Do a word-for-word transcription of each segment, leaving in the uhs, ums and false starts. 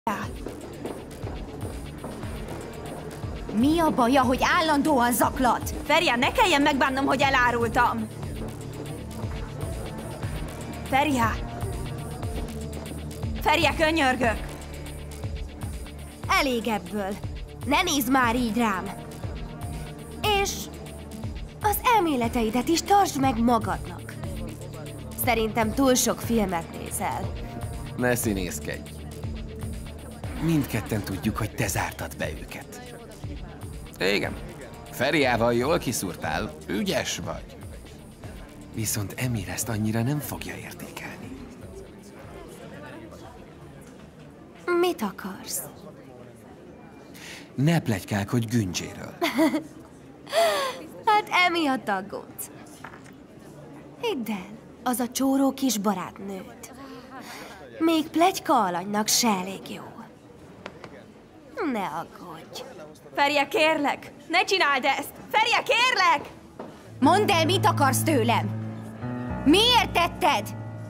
Mi a baja, hogy állandóan zaklat? Feria, ne kelljen megbánnom, hogy elárultam! Feria! Feria, könyörgök! Elég ebből. Ne nézz már így rám! És az elméleteidet is tartsd meg magadnak. Szerintem túl sok filmet nézel. Ne színészkedj. Mindketten tudjuk, hogy te zártad be őket. Igen, Feriával jól kiszúrtál, ügyes vagy. Viszont Emir ezt annyira nem fogja értékelni. Mit akarsz? Ne pletykálkodj Güncséről. Hát emiatt aggódsz. Hidd el, az a csóró kis barátnőt. Még pletyka alanynak se elég jó. Ne aggódj. Feria, kérlek! Ne csináld ezt! Feria, kérlek! Mondd el, mit akarsz tőlem? Miért tetted?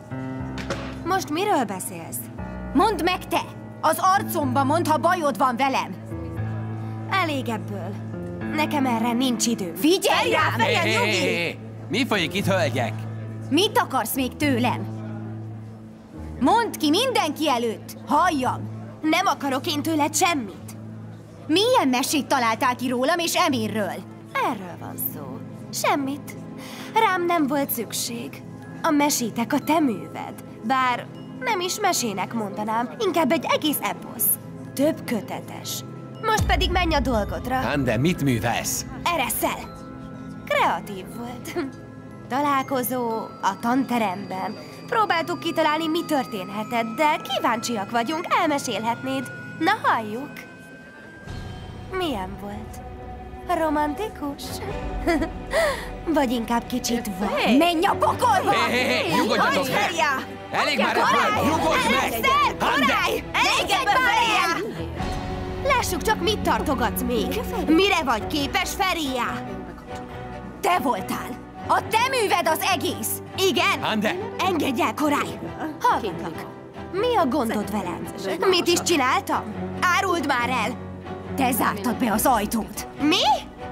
Most miről beszélsz? Mondd meg te! Az arcomba mondd, ha bajod van velem! Elég ebből. Nekem erre nincs idő. Figyelj rám! Feria, Hé, nyugi! hé, hé! Mi folyik itt, hölgyek? Mit akarsz még tőlem? Mondd ki mindenki előtt! Halljam! Nem akarok én tőled semmit. Milyen mesét találtál ki rólam és Emirről? Erről van szó. Semmit. Rám nem volt szükség. A mesétek a te műved. Bár nem is mesének mondanám, inkább egy egész eposz. Több kötetes. Most pedig menj a dolgodra. Hande, mit művelsz? Ereszel! Kreatív volt. Találkozó a tanteremben. Próbáltuk kitalálni, mi történhetett, de kíváncsiak vagyunk, elmesélhetnéd. Na, halljuk! Milyen volt? Romantikus? Vagy inkább kicsit van? Hey. Menj a pokolba! Hé, hé, hé, nyugodjatok meg! Feria! Elég már ebből! Nyugodj meg! Ereszel! Korály! Elég ebből, Feria! Lássuk csak, mit tartogatsz még. Mire vagy képes, Feria? Te voltál. A te műved az egész. Igen? Hande! Engedj el, Korály! Hallgatlak. Mi a gondod velem? Mit is csináltam? Áruld már el! Te zártad be az ajtót. Mi?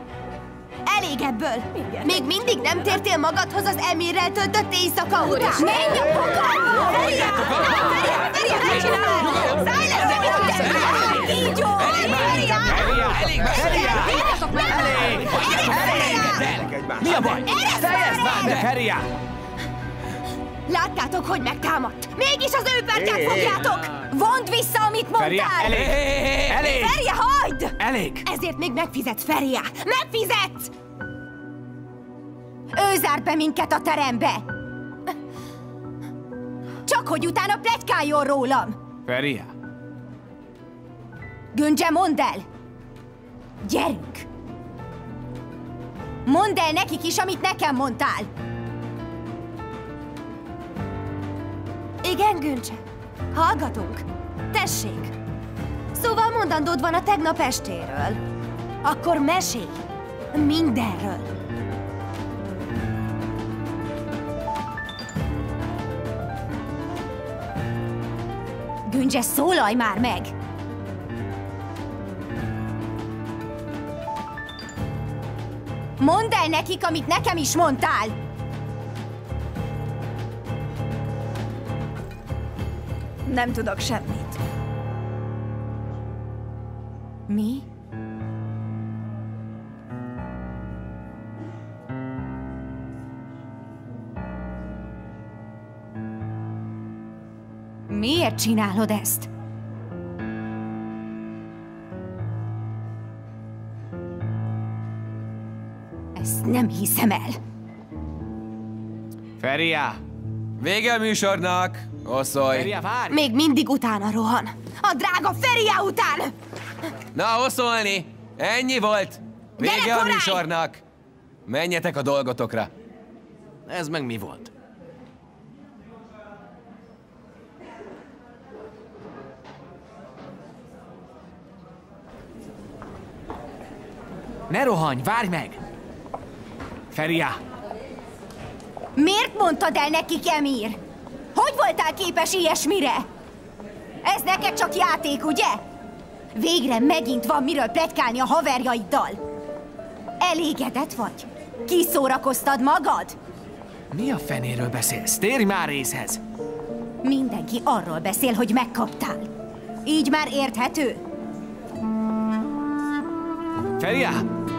Elég ebből. Még mindig nem tértél magadhoz az Emirrel töltött éjszaka után. Menj a pokolba! Feria! Feria! Feria! Ne csinálod! Szállj le! Így jó! Feria! Elég már! Elég! Elég! Mi a baj? Fejezd már be, Feria! Láttátok, hogy megtámadt? Mégis az ő pertyát fogjátok! Vondd vissza, amit mondtál! Feria, elég! Elég! Feria, hagyd! Elég! Ezért még megfizetsz, Feria! Megfizetsz! Ő zárt be minket a terembe! Csak hogy utána pletykáljon rólam! Feria! Güncse, mondd el! Gyerünk! Mondd el nekik is, amit nekem mondtál! Igen, Güncse? Hallgatunk. Tessék! Szóval mondandód van a tegnap estéről. Akkor mesélj! Mindenről! Güncse, szólalj már meg! Mondd el nekik, amit nekem is mondtál! Nem tudok semmit. Mi? Miért csinálod ezt? Ezt nem hiszem el. Feria! Vége a műsornak! Oszolj! Feria, várj! Még mindig utána rohan. A drága Feria után! Na, oszolni! Ennyi volt! Vége Gyere, a Korály! műsornak! Menjetek a dolgotokra! Ez meg mi volt? Ne rohanj, várj meg! Feria! Miért mondtad el nekik, Emir? Hogy voltál képes ilyesmire? Ez neked csak játék, ugye? Végre megint van miről pletykálni a haverjaiddal. Elégedett vagy? Kiszórakoztad magad? Mi a fenéről beszélsz? Térj már észhez! Mindenki arról beszél, hogy megkaptál. Így már érthető? Feria!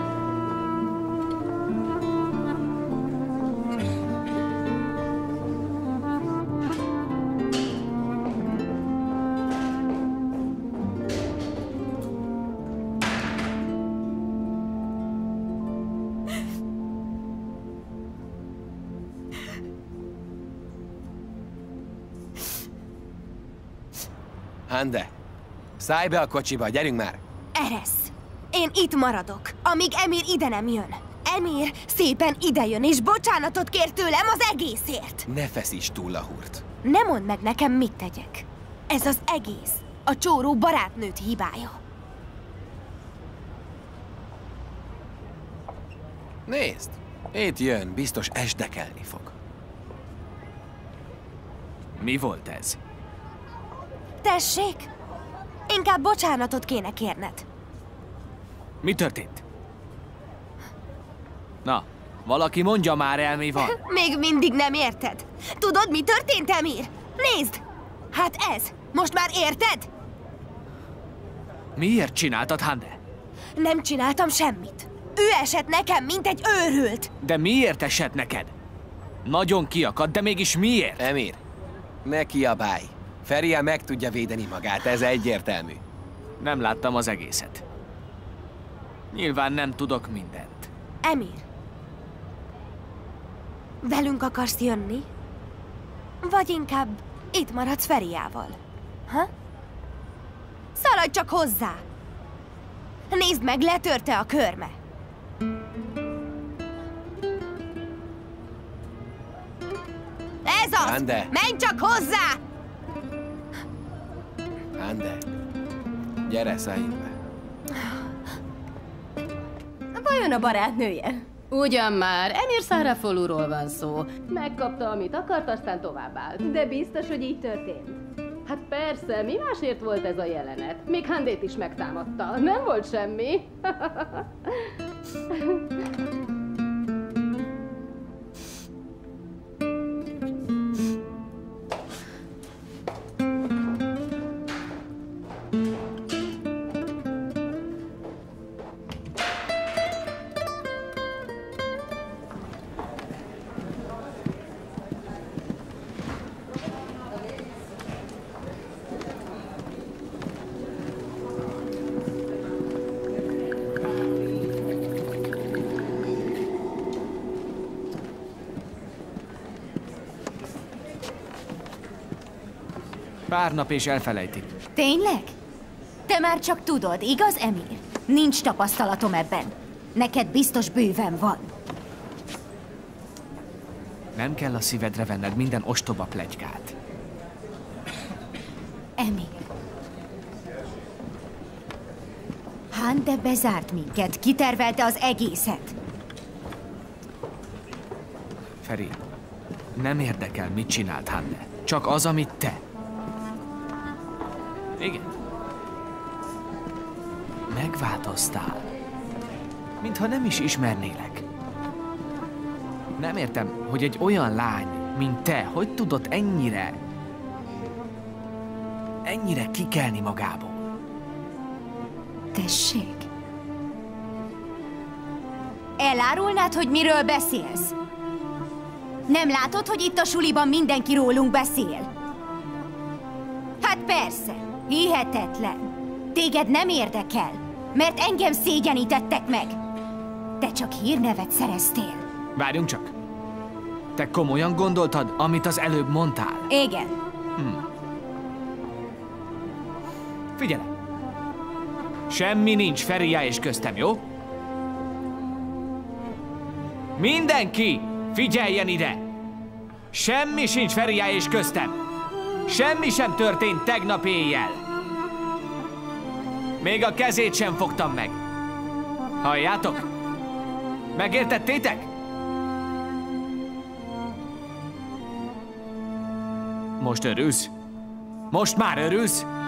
Hande, szállj be a kocsiba, gyerünk már! Eresz! Én itt maradok, amíg Emir ide nem jön. Emir szépen ide jön, és bocsánatot kér tőlem az egészért. Ne feszíts túl a húrt. Ne mondd meg nekem, mit tegyek. Ez az egész a csóró barátnőt hibája. Nézd, itt jön, biztos esdekelni fog. Mi volt ez? Tessék? Inkább bocsánatot kéne kérned. Mi történt? Na, valaki mondja már el, mi van. Még mindig nem érted? Tudod, mi történt, Emir? Nézd! Hát ez! Most már érted? Miért csináltad, Hande? Nem csináltam semmit. Ő esett nekem, mint egy őrült. De miért esett neked? Nagyon kiakadt, de mégis miért? Emir, ne kiabálj. Feria meg tudja védeni magát, ez egyértelmű. Nem láttam az egészet. Nyilván nem tudok mindent. Emir, velünk akarsz jönni? Vagy inkább itt maradsz Feriával? Ha? Szaladj csak hozzá! Nézd meg, letörte a körme. Ez az! Hande. Menj csak hozzá! Hande, gyere, szálljunk be. Vajon a barátnője? Ugyan már, Emir Sarafoluról van szó. Megkapta, amit akart, aztán továbbállt. De biztos, hogy így történt. Hát persze, mi másért volt ez a jelenet? Még Handét is megtámadta. Nem volt semmi. Pár nap és elfelejtik. Tényleg? Te már csak tudod, igaz, Emir? Nincs tapasztalatom ebben. Neked biztos bőven van. Nem kell a szívedre venned minden ostoba pletykát. Emir. Hande bezárt minket, kitervelte az egészet. Feri, nem érdekel, mit csinált Hande. Csak az, amit te. Igen. Megváltoztál. Mintha nem is ismernélek. Nem értem, hogy egy olyan lány, mint te, hogy tudod ennyire... ennyire kikelni magából. Tessék. Elárulnád, hogy miről beszélsz? Nem látod, hogy itt a suliban mindenki rólunk beszél? Hát persze, hihetetlen. Téged nem érdekel, mert engem szégyenítettek meg. Te csak hírnevet szereztél. Várjunk csak. Te komolyan gondoltad, amit az előbb mondtál? Igen. Hmm. Figyelj! Semmi nincs Feria és köztem, jó? Mindenki figyeljen ide! Semmi sincs Feria és köztem! Semmi sem történt tegnap éjjel! Még a kezét sem fogtam meg! Halljátok? Megértettétek? Most örülsz? Most már örülsz?